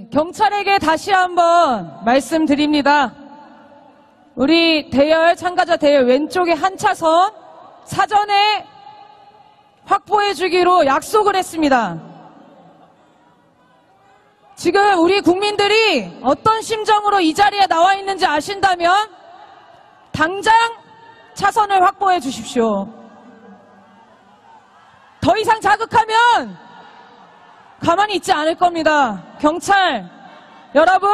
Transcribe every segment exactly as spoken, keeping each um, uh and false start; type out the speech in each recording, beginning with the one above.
경찰에게 다시 한번 말씀드립니다. 우리 대열, 참가자 대열 왼쪽에 한 차선 사전에 확보해 주기로 약속을 했습니다. 지금 우리 국민들이 어떤 심정으로 이 자리에 나와 있는지 아신다면 당장 차선을 확보해 주십시오. 더 이상 자극하면 가만히 있지 않을 겁니다. 경찰 여러분,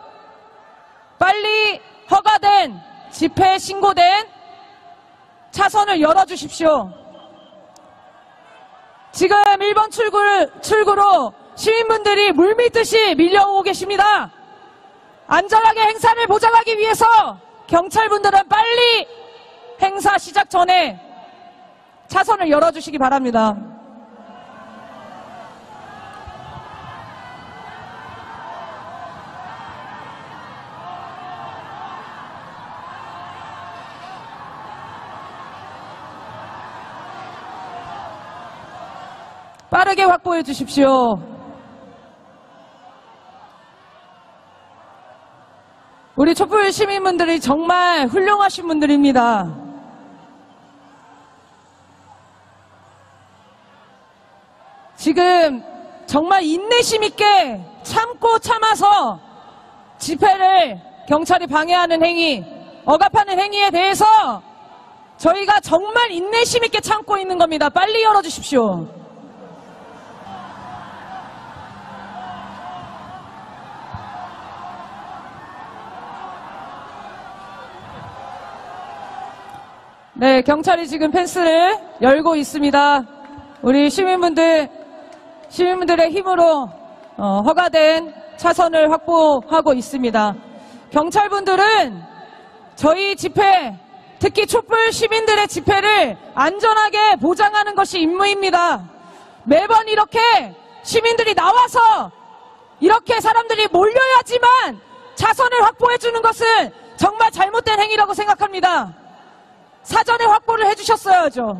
빨리 허가된, 집회 신고된 차선을 열어주십시오. 지금 일 번 출구, 출구로 시민분들이 물밀듯이 밀려오고 계십니다. 안전하게 행사를 보장하기 위해서 경찰분들은 빨리 행사 시작 전에 차선을 열어주시기 바랍니다. 빠르게 확보해 주십시오. 우리 촛불 시민분들이 정말 훌륭하신 분들입니다. 지금 정말 인내심 있게 참고 참아서 집회를 경찰이 방해하는 행위, 억압하는 행위에 대해서 저희가 정말 인내심 있게 참고 있는 겁니다. 빨리 열어주십시오. 네, 경찰이 지금 펜스를 열고 있습니다. 우리 시민분들, 시민분들의 힘으로 어, 허가된 차선을 확보하고 있습니다. 경찰분들은 저희 집회, 특히 촛불 시민들의 집회를 안전하게 보장하는 것이 임무입니다. 매번 이렇게 시민들이 나와서 이렇게 사람들이 몰려야지만 차선을 확보해주는 것은 정말 잘못된 행위라고 생각합니다. 사전에 확보를 해주셨어야죠.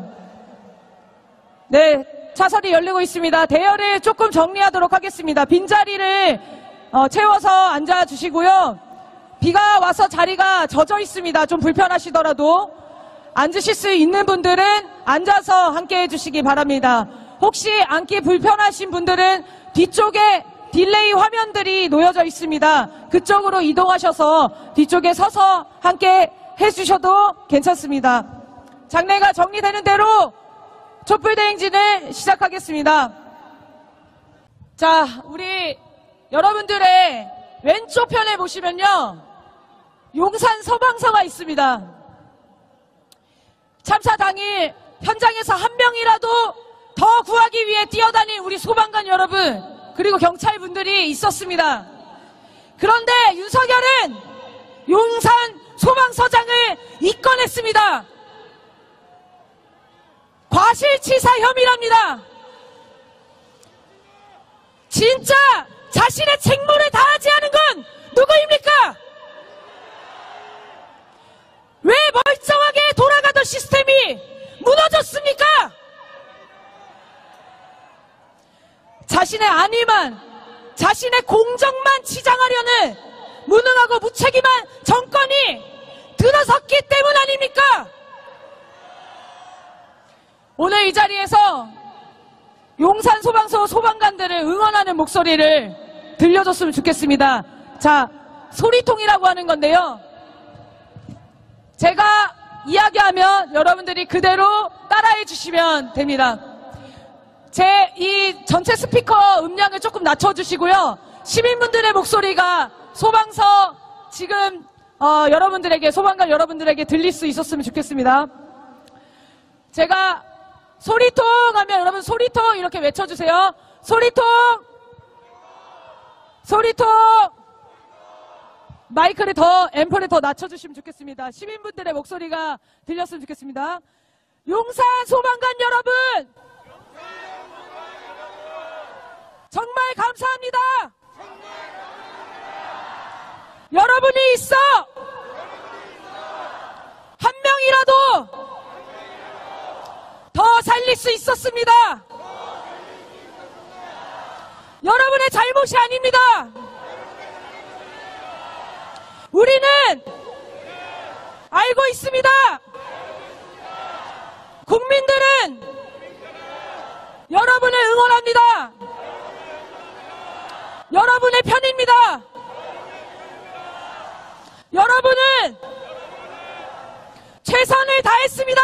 네, 차선이 열리고 있습니다. 대열을 조금 정리하도록 하겠습니다. 빈자리를 어, 채워서 앉아주시고요. 비가 와서 자리가 젖어 있습니다. 좀 불편하시더라도 앉으실 수 있는 분들은 앉아서 함께 해주시기 바랍니다. 혹시 앉기 불편하신 분들은 뒤쪽에 딜레이 화면들이 놓여져 있습니다. 그쪽으로 이동하셔서 뒤쪽에 서서 함께 해주셔도 괜찮습니다. 장례가 정리되는 대로 촛불대행진을 시작하겠습니다. 자, 우리 여러분들의 왼쪽 편에 보시면요, 용산 소방서가 있습니다. 참사 당일 현장에서 한 명이라도 더 구하기 위해 뛰어다닌 우리 소방관 여러분, 그리고 경찰분들이 있었습니다. 그런데 윤석열은 용산 소방서장을 입건했습니다. 과실치사 혐의랍니다. 진짜 자신의 책무를 다하지 않은 건 누구입니까? 왜 멀쩡하게 돌아가던 시스템이 무너졌습니까? 자신의 안위만, 자신의 공정만 치장하려는 무능하고 무책임한 정권이 들어섰기 때문 아닙니까? 오늘 이 자리에서 용산 소방서 소방관들을 응원하는 목소리를 들려줬으면 좋겠습니다. 자, 소리통이라고 하는 건데요. 제가 이야기하면 여러분들이 그대로 따라해 주시면 됩니다. 제 이 전체 스피커 음량을 조금 낮춰주시고요. 시민분들의 목소리가 소방서 지금 어, 여러분들에게, 소방관 여러분들에게 들릴 수 있었으면 좋겠습니다. 제가 소리통 하면 여러분 소리통 이렇게 외쳐주세요. 소리통! 소리통! 마이크를 더, 앰프를 더 낮춰주시면 좋겠습니다. 시민분들의 목소리가 들렸으면 좋겠습니다. 용산 소방관 여러분! 정말 감사합니다! 여러분이 있어! 한 명이라도 더 살릴 수 있었습니다. 여러분의 잘못이 아닙니다. 우리는 알고 있습니다. 국민들은 여러분을 응원합니다. 여러분의 편입니다. 여러분은 최선을 다했습니다.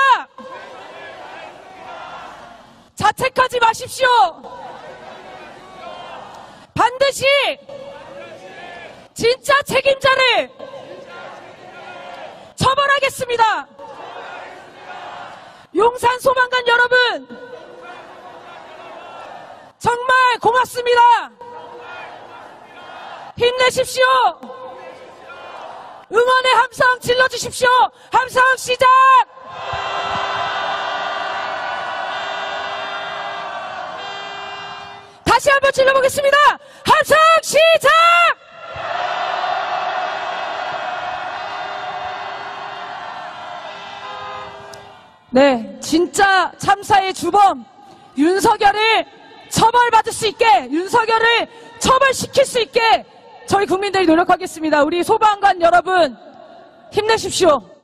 자책하지 마십시오. 반드시 진짜 책임자를 처벌하겠습니다. 용산 소방관 여러분, 정말 고맙습니다. 힘내십시오. 응원의 함성 질러주십시오. 함성 시작! 다시 한번 질러보겠습니다. 함성 시작! 네, 진짜 참사의 주범 윤석열을 처벌받을 수 있게, 윤석열을 처벌시킬 수 있게 저희 국민들이 노력하겠습니다. 우리 소방관 여러분 힘내십시오.